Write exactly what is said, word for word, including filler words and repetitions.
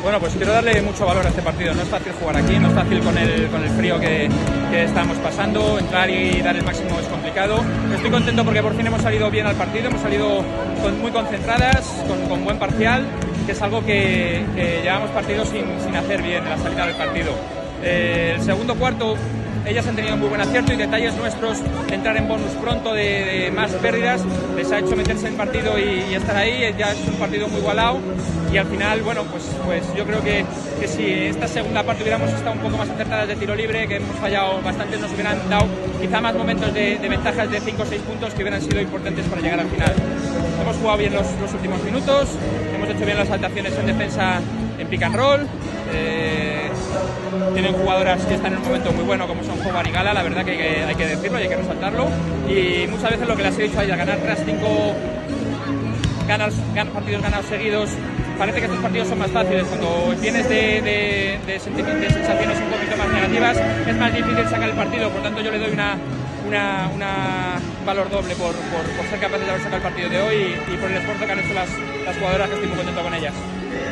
Bueno, pues quiero darle mucho valor a este partido. No es fácil jugar aquí, no es fácil con el, con el frío que, que estamos pasando. Entrar y dar el máximo es complicado. Estoy contento porque por fin hemos salido bien al partido, hemos salido con, muy concentradas, con, con buen parcial, que es algo que, que llevamos partidos sin, sin hacer bien en la salida del partido. Eh, el segundo cuarto, ellas han tenido muy buen acierto y detalles nuestros, entrar en bonus pronto de, de más pérdidas, les ha hecho meterse en partido y, y estar ahí. Ya es un partido muy igualado y al final, bueno, pues, pues yo creo que, que si esta segunda parte hubiéramos estado un poco más acertadas de tiro libre, que hemos fallado bastante, nos hubieran dado quizá más momentos de, de ventajas de cinco o seis puntos que hubieran sido importantes para llegar al final. Hemos jugado bien los, los últimos minutos, hemos hecho bien las saltaciones en defensa en pick and roll. Eh, tienen jugadoras que están en un momento muy bueno como son Jovan y Gala, la verdad que hay, que hay que decirlo y hay que resaltarlo, y muchas veces lo que les he dicho a ella, ganar tras cinco ganas, ganas, partidos ganados seguidos, parece que estos partidos son más fáciles. Cuando vienes de, de, de, de sensaciones un poquito más negativas es más difícil sacar el partido, por tanto yo le doy una Una, una valor doble por, por, por ser capaces de haber sacado el partido de hoy y, y por el esfuerzo que han hecho las, las jugadoras, que estoy muy contento con ellas.